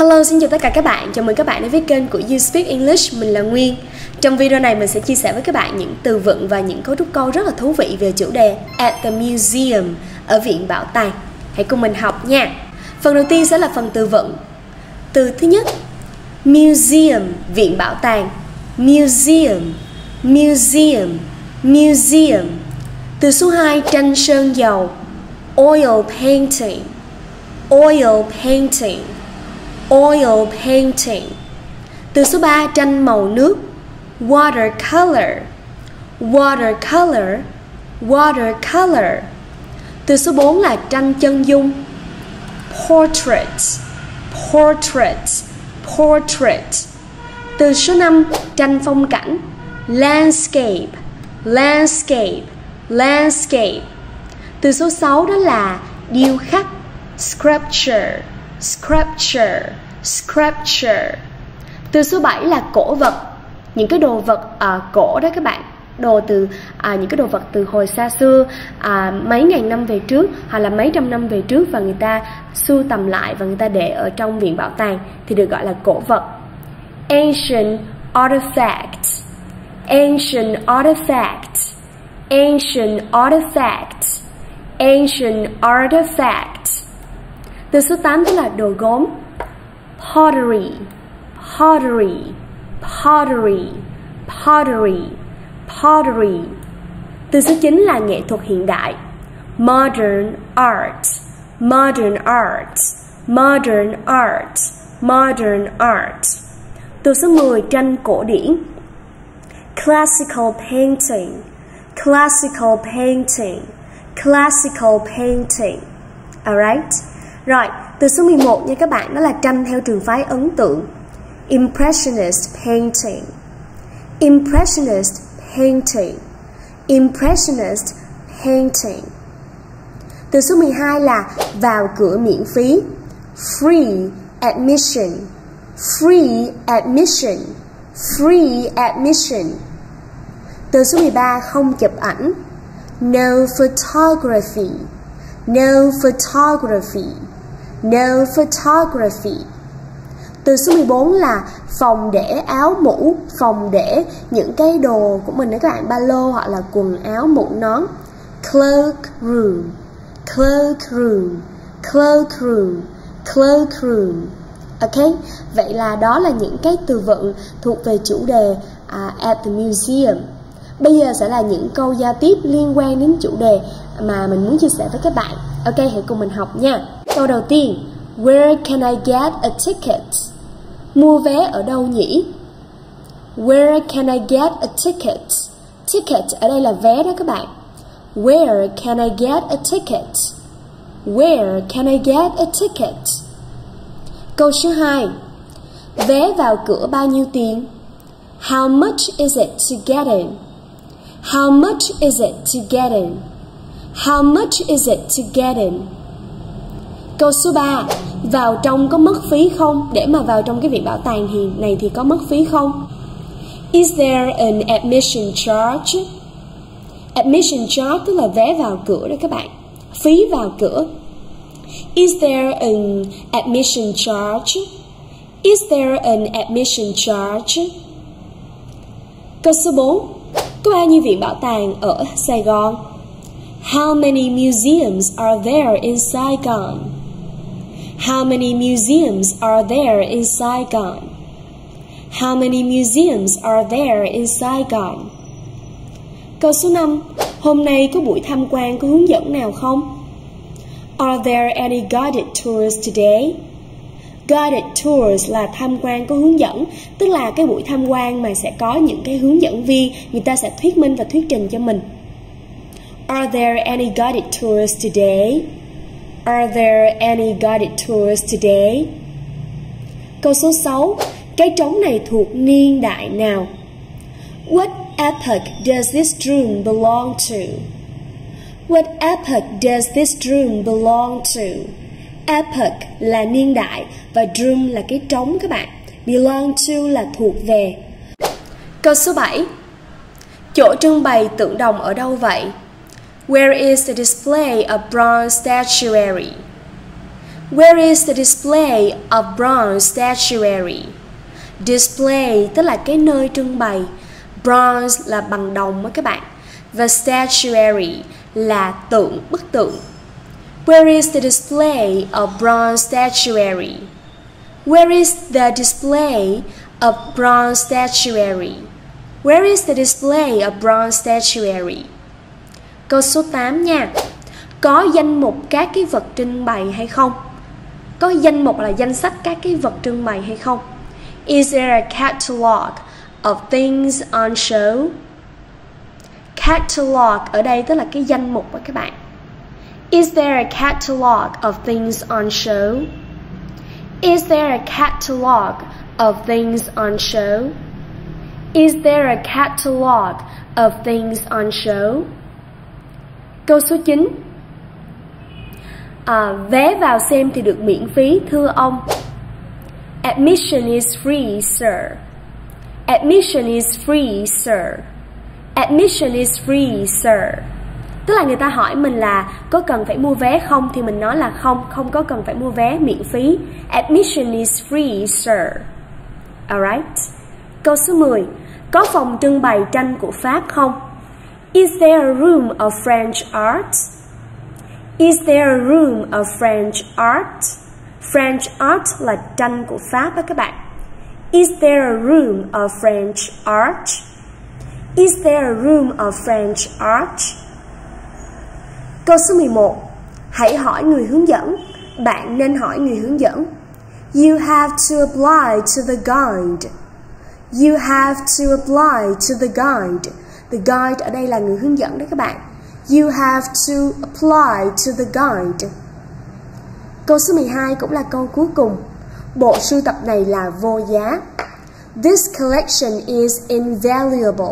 Hello, xin chào tất cả các bạn. Chào mừng các bạn đến với kênh của You Speak English. Mình là Nguyên. Trong video này mình sẽ chia sẻ với các bạn những từ vựng và những cấu trúc câu rất là thú vị về chủ đề At the Museum, ở viện bảo tàng. Hãy cùng mình học nha. Phần đầu tiên sẽ là phần từ vựng. Từ thứ nhất, Museum, viện bảo tàng. Museum, museum, museum. Từ số 2, tranh sơn dầu. Oil painting, oil painting, oil painting. Từ số 3, tranh màu nước. Watercolor, watercolor, watercolor. Từ số 4 là tranh chân dung. Portrait, portrait, portrait. Từ số 5, tranh phong cảnh. Landscape, landscape, landscape. Từ số 6 đó là điêu khắc. Sculpture, sculpture, sculpture. Từ số 7 là cổ vật, những cái đồ vật cổ đó các bạn, đồ từ những cái đồ vật từ hồi xa xưa, mấy ngàn năm về trước hoặc là mấy trăm năm về trước, và người ta sưu tầm lại và người ta để ở trong viện bảo tàng thì được gọi là cổ vật. Ancient artifact, ancient artifact, ancient artifact, ancient artifact. Từ số 8 tức là đồ gốm. Pottery, pottery, pottery, pottery, pottery. Từ số 9 là nghệ thuật hiện đại. Modern art, modern art, modern art, modern art. Từ số 10, tranh cổ điển. Classical painting, classical painting, classical painting. Alright. Rồi, từ số 11 nha các bạn, đó là tranh theo trường phái ấn tượng. Impressionist painting, impressionist painting, impressionist painting. Từ số 12 là vào cửa miễn phí. Free admission, free admission, free admission. Từ số 13, không chụp ảnh. No photography, no photography, no photography. Từ số 14 là phòng để áo mũ, phòng để những cái đồ của mình đó các bạn, ba lô hoặc là quần áo mũ nón. Cloak room, cloak room, cloak room, cloak room. Ok, vậy là đó là những cái từ vựng thuộc về chủ đề at the museum. Bây giờ sẽ là những câu giao tiếp liên quan đến chủ đề mà mình muốn chia sẻ với các bạn. Ok, hãy cùng mình học nha. Câu đầu tiên, where can I get a ticket? Mua vé ở đâu nhỉ? Where can I get a ticket? Ticket ở đây là vé đó các bạn. Where can I get a ticket? Where can I get a ticket? Câu số 2, vé vào cửa bao nhiêu tiền? How much is it to get in? How much is it to get in? How much is it to get in? Câu số 3, vào trong có mất phí không? Để mà vào trong cái viện bảo tàng này thì có mất phí không? Is there an admission charge? Admission charge tức là vé vào cửa đó các bạn, phí vào cửa. Is there an admission charge? Is there an admission charge? Câu số 4, có bao nhiêu viện bảo tàng ở Sài Gòn? How many museums are there in Saigon? How many museums are there in Saigon? How many museums are there in Saigon? Câu số 5, hôm nay có buổi tham quan có hướng dẫn nào không? Are there any guided tours today? Guided tours là tham quan có hướng dẫn, tức là cái buổi tham quan mà sẽ có những cái hướng dẫn viên, người ta sẽ thuyết minh và thuyết trình cho mình. Are there any guided tours today? Are there any guided tours today? Câu số 6, cái trống này thuộc niên đại nào? What epoch does this drum belong to? What epoch does this drum belong to? Epoch là niên đại và drum là cái trống các bạn. Belong to là thuộc về. Câu số 7, chỗ trưng bày tượng đồng ở đâu vậy? Where is the display of bronze statuary? Where is the display of bronze statuary? Display tức là cái nơi trưng bày. Bronze là bằng đồng đó các bạn. Và statuary là tượng, bức tượng. Where is the display of bronze statuary? Where is the display of bronze statuary? Where is the display of bronze statuary? Câu số 8 nha. Có danh mục các cái vật trưng bày hay không? Có danh mục là danh sách các cái vật trưng bày hay không? Is there a catalog of things on show? Catalog ở đây tức là cái danh mục đó các bạn. Is there a catalog of things on show? Is there a catalog of things on show? Is there a catalog of things on show? Câu số 9. Vé vào xem thì được miễn phí thưa ông. Admission is free, sir. Admission is free, sir. Admission is free, sir. Tức là người ta hỏi mình là có cần phải mua vé không, thì mình nói là không có cần phải mua vé, miễn phí. Admission is free, sir. Alright. Câu số 10. Có phòng trưng bày tranh của Pháp không? Is there a room of French art? Is there a room of French art? French art là tranh của Pháp đó các bạn. Is there a room of French art? Is there a room of French art? Câu số 11. Hãy hỏi người hướng dẫn. Bạn nên hỏi người hướng dẫn. You have to apply to the guide. You have to apply to the guide. The guide ở đây là người hướng dẫn đó các bạn. You have to apply to the guide. Câu số 12 cũng là câu cuối cùng. Bộ sưu tập này là vô giá. This collection is invaluable.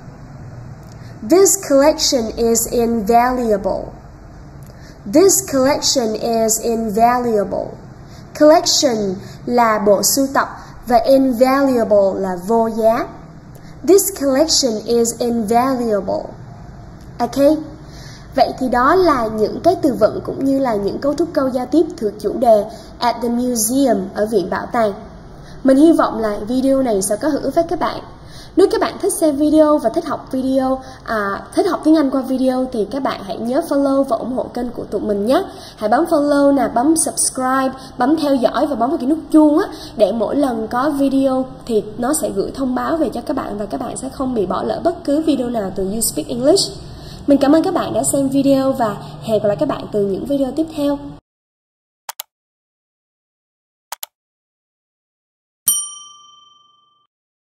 This collection is invaluable. This collection is invaluable. Collection là bộ sưu tập và invaluable là vô giá. This collection is invaluable. Ok. Vậy thì đó là những cái từ vựng cũng như là những cấu trúc câu giao tiếp thuộc chủ đề At the Museum ở Viện Bảo tàng. Mình hy vọng là video này sẽ có hữu ích với các bạn. Nếu các bạn thích xem video và thích học thích học tiếng Anh qua video thì các bạn hãy nhớ follow và ủng hộ kênh của tụi mình nhé. Hãy bấm follow nè, bấm subscribe, bấm theo dõi và bấm vào cái nút chuông á, để mỗi lần có video thì nó sẽ gửi thông báo về cho các bạn và các bạn sẽ không bị bỏ lỡ bất cứ video nào từ You Speak English. Mình cảm ơn các bạn đã xem video và hẹn gặp lại các bạn từ những video tiếp theo.